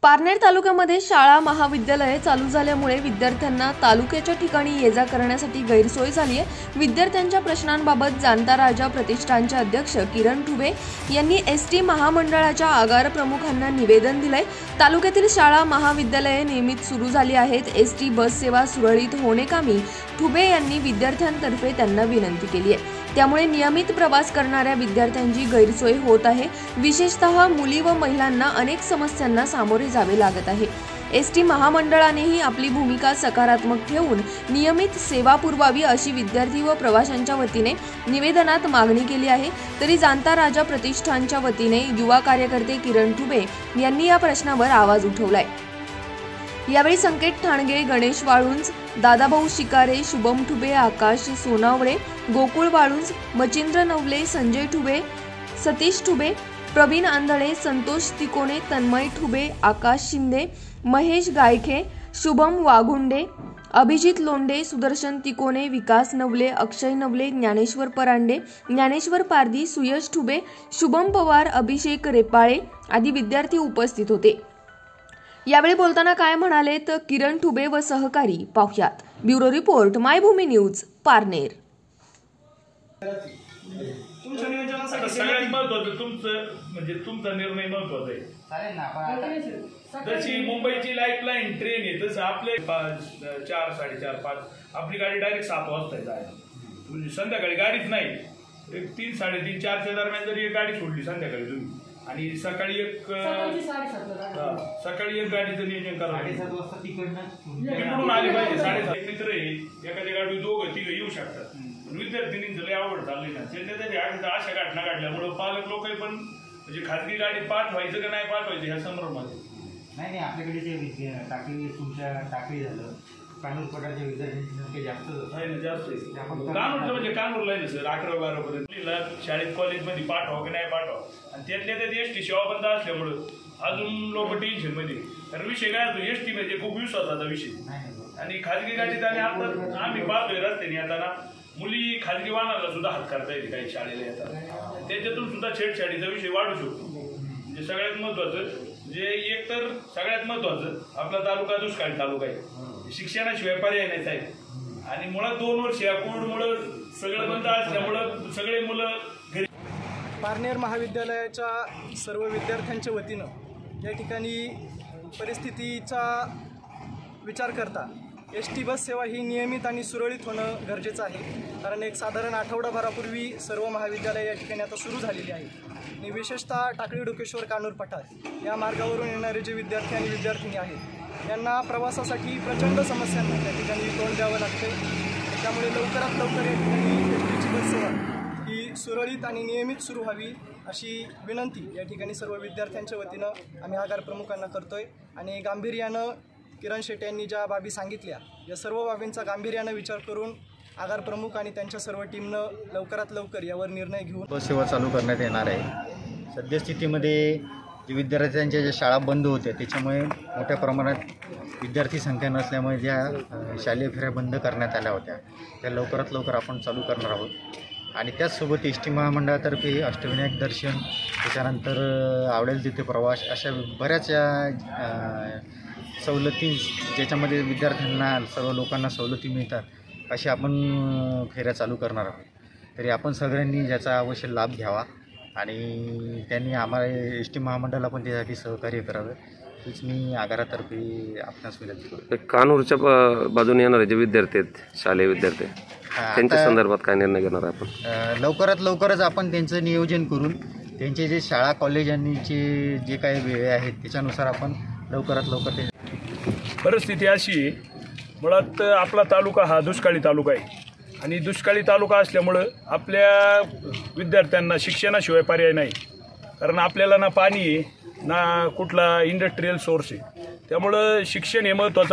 पारनेर तालुक्यामध्ये शाळा महाविद्यालये चालू झाल्यामुळे विद्यार्थ्यांना तालुक्याच्या ठिकाणी ये-जा करण्यासाठी गैरसोय झाली आहे। विद्यार्थ्यांच्या प्रश्नांबाबत जाणता राजा प्रतिष्ठानचे अध्यक्ष किरण ठुबे यांनी एसटी महामंडळाच्या आगार प्रमुखांना निवेदन दिले। तालुक्यातील शाळा महाविद्यालये नियमित सुरू झाली आहेत। एसटी बस सेवा सुरळीत होणेकामी ठुबे यांनी विद्यार्थ्यांतर्फे त्यांना विनंती केली आहे। त्यामुळे नियमित प्रवास करणाऱ्या विद्यार्थ्यांची गैरसोय होत आहे। विशेषतः मुली व महिलांना अनेक समस्यांना सामोरे जावे लागत आहे। एसटी महामंडळानेही आपली भूमिका सकारात्मक ठेवून नियमित सेवा पुरवावी अशी विद्यार्थी व प्रवाशांच्या वतीने निवेदनात मागणी केली आहे। तरी जाणता राजा प्रतिष्ठानच्या वतीने युवा कार्यकर्ते किरण ठुबे यांनी या प्रश्नावर आवाज उठवलाय। यावेळी संकेत ठाणगे, गणेश वाळुंज, दादाभाऊ शिकारे, शुभम ठुबे, आकाश सोनावळे, गोकुळ वाळुंज, मचिंद्र नवले, संजय ठुबे, सतीश ठुबे, प्रवीण आंधळे, संतोष तिकोने, तन्मय ठुबे, आकाश शिंदे, महेश गायखे, शुभम वाघुंडे, अभिजित लोंढे, सुदर्शन तिकोने, विकास नवले, अक्षय नवले, ज्ञानेश्वर परांडे, ज्ञानेश्वर पारधी, सुयश ठुबे, शुभम पवार, अभिषेक रेपाळे आदी विद्यार्थी उपस्थित होते। यावेळी बोलताना काय म्हणाले तर किरण ठुबे व सहकारी पाहुयात। Bureau report, Maybhumi news, Parner. तुमच्या नियोजनासाठी सगळ्यात महत्त्वाचं तुमचा निर्णय महत्त्वाचा आहे। चालेल ना, जशी मुंबईची लाईफलाईन ट्रेन आहे तसं आपले 4, 4:30, 5 आपली गाडी डायरेक्ट 7 वाजता जायला, म्हणजे संध्याकाळी गाडीच नाही। 3, 3:30, 4च्या दरम्यान जरी एक गाडी सोडली संध्याकाळी तुम्ही आणि सकाळी एक गाडीचं नियोजन करा। 7:30 वाजता तिकडून आले पाहिजे। 7:30 मित्र आहे, एखाद्या गाडी 2-3 येऊ शकतात। विद्यार्थिनींचं लय आवड चालली ना, त्याच्या अशा घटना घडल्यामुळे पालक लोक पण म्हणजे खाजगी गाडी पाठवायचं का नाही पाठवायचं ह्या संभ्रमात नाही। आपल्याकडे जे टाकळी तुमच्या टाकळी झालं, कानूर पटाच्या विद्यार्थ्यांची संख्या जास्त आहे ना, जास्त आहे। कानूरचं म्हणजे कानूरला आहे सर 11-12 पर्यंत शाळेत कॉलेजमध्ये पाठवा की नाही पाठवा, आणि त्यातल्या त्यात एसटी सेवा बंद असल्यामुळं अजून लोक टेन्शन मध्ये। तर विषय काय असतो, एसटी म्हणजे खूप विश्वासाचा विषय, आणि खाजगी गाडीत आणि आता आम्ही पाहतोय रस्त्याने येताना मुली खाजगी वाहनाला सुद्धा हात करता येते काही शाळेला येतात, त्याच्यातून सुद्धा छेडछाडीचा विषय वाढू शकतो। म्हणजे सगळ्यात महत्वाचं जे एक तर सगळ्यात महत्वाचं आपला तालुका दुष्काळी तालुका आहे, शिक्षणाशिवाय पर्याय नाही साहेब, आणि मुळात 2 वर्ष या कोविडमुळे सगळं बंद असल्यामुळं सगळे मुलं घरी। पारनेर महाविद्यालयाच्या सर्व विद्यार्थ्यांच्या वतीनं या ठिकाणी परिस्थितीचा विचार करता एसटी बस सेवा ही नियमित आणि सुरळीत होणं गरजेचं आहे। कारण एक साधारण आठवडाभरापूर्वी सर्व महाविद्यालय या ठिकाणी आता सुरू झालेली आहे, आणि विशेषतः टाकळी डोकेश्वर कानूर पठार या मार्गावरून येणारे जे विद्यार्थी आणि विद्यार्थिनी आहेत यांना प्रवासासाठी प्रचंड समस्यांना त्या ठिकाणी तोंड द्यावं लागते। त्यामुळे लवकरात लवकर या ठिकाणी एसटीची बस सेवा ही सुरळीत आणि नियमित सुरू व्हावी अशी विनंती या ठिकाणी सर्व विद्यार्थ्यांच्या वतीनं आम्ही आगार प्रमुखांना करतोय। आणि गांभीर्यानं किरण शेट्टी यांनी ज्या बाबी सांगितल्या या सर्व बाबींचा गांभीर्यानं विचार करून आगार प्रमुख आणि त्यांच्या सर्व टीमनं लवकरात लवकर यावर निर्णय घेऊन बस सेवा चालू करण्यात येणार आहे। सद्यस्थितीमध्ये जे विद्यार्थ्यांच्या ज्या शाळा बंद होत्या त्याच्यामुळे मोठ्या प्रमाणात विद्यार्थी संख्या नसल्यामुळे ज्या शालेय फेऱ्या बंद करण्यात आल्या होत्या त्या लवकरात लवकर आपण चालू करणार आहोत। आणि त्याचसोबत एसटी महामंडळातर्फे अष्टविनायक दर्शन, त्याच्यानंतर आवडेल तिथे प्रवास, अशा बऱ्याच सवलती ज्याच्यामध्ये विद्यार्थ्यांना सर्व लोकांना सवलती मिळतात अशी आपण फेऱ्या चालू करणार आहोत। तरी आपण सगळ्यांनी ज्याचा अवश्य लाभ घ्यावा आणि त्यांनी आम्हाला एसटी महामंडळाला पण त्यासाठी सहकार्य करावं हीच मी आगारातर्फे आपणास विनंती करतो। कानूरच्या बाजूने येणारे जे विद्यार्थी आहेत, शालेय विद्यार्थी, त्यांच्या संदर्भात काय निर्णय घेणार आपण? लवकरच आपण त्यांचं नियोजन करून त्यांचे जे शाळा कॉलेजांचे जे काही वेळ आहेत त्याच्यानुसार आपण लवकरात लवकर ते। परिस्थिती अशी आहे, मुळात आपला तालुका हा दुष्काळी तालुका आहे, आणि दुष्काळी तालुका असल्यामुळं आपल्या विद्यार्थ्यांना शिक्षणाशिवाय पर्याय नाही। कारण आपल्याला ना पाणी आहे ना कुठला इंडस्ट्रीयल सोर्स आहे, त्यामुळं शिक्षण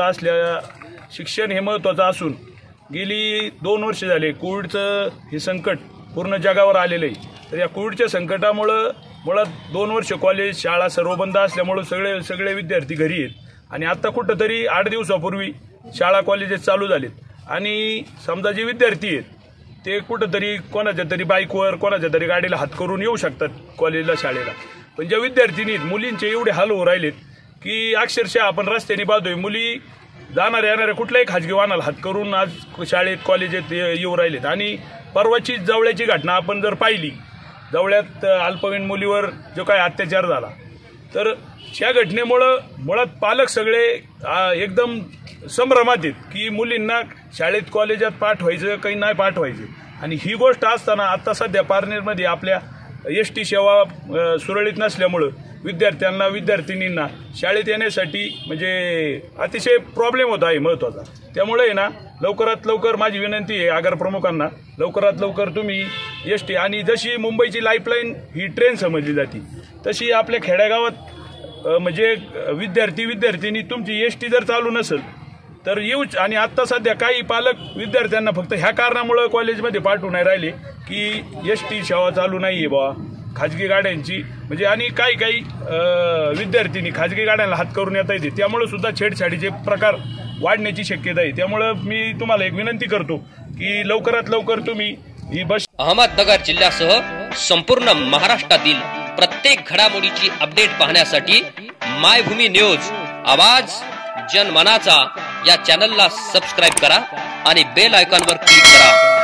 हे महत्त्वाचं असून गेली 2 वर्ष झाले कोविडचं हे संकट पूर्ण जगावर आलेलं आहे। तर या कोविडच्या संकटामुळं मुळात 2 वर्ष कॉलेज शाळा सर्व बंद असल्यामुळं सगळे विद्यार्थी घरी आहेत, आणि आता कुठंतरी 8 दिवसापूर्वी शाळा कॉलेजेस चालू झालेत, आणि समजा जे विद्यार्थी आहेत ते कुठंतरी कोणाच्या तरी बाईकवर कोणाच्या तरी गाडीला हात करून येऊ शकतात कॉलेजला शाळेला, पण ज्या विद्यार्थिनी मुलींचे एवढे हाल होऊ राहिलेत की अक्षरशः आपण रस्त्याने पाहतोय मुली जाणाऱ्या येणाऱ्या कुठल्याही खाजगी वाहनाला हात करून आज शाळेत कॉलेजात येऊ राहिलेत। आणि परवाची जवळची घटना आपण जर पाहिली, जवळ्यात अल्पवयीन मुलीवर जो काही अत्याचार झाला, तर ह्या घटनेमुळं मुळात पालक सगळे एकदम संभ्रमात आहेत की मुलींना शाळेत कॉलेजात पाठवायचं काही नाही पाठवायचं। आणि ही गोष्ट असताना आता सध्या पारनेरमध्ये आपल्या एसटी सेवा सुरळीत नसल्यामुळं विद्यार्थ्यांना विद्यार्थिनींना शाळेत येण्यासाठी म्हणजे अतिशय प्रॉब्लेम होत आहे महत्त्वाचा। त्यामुळे ना लवकरात लवकर माझी विनंती आहे आगार प्रमुखांना, लवकरात लवकर तुम्ही एसटी आणि जशी मुंबईची लाईफलाईन ही ट्रेन समजली जाते तशी आपल्या खेड्यागावात म्हणजे विद्यार्थिनी तुमची एसटी जर चालू नसेल तर येऊच। आणि आत्ता सध्या काही पालक विद्यार्थ्यांना फक्त ह्या कारणामुळे कॉलेजमध्ये पाठवू नाही राहिले की एसटी सेवा चालू नाही आहे बा खाजगी गाड्यांची, म्हणजे आणि काही विद्यार्थिनी खाजगी गाड्यांना हात करून येता येते, त्यामुळे सुद्धा छेडछाडीचे प्रकार वाढण्याची शक्यता आहे। त्यामुळे मी तुम्हाला एक विनंती करतो की लवकरात लवकर तुम्ही ही बस अहमदनगर जिल्ह्यासह संपूर्ण महाराष्ट्रातील प्रत्येक घडामोडीची अपडेट पाहण्यासाठी मायभूमी न्यूज आवाज जनमनाचा या चॅनलला सबस्क्राइब करा आणि बेल आयकॉनवर क्लिक करा।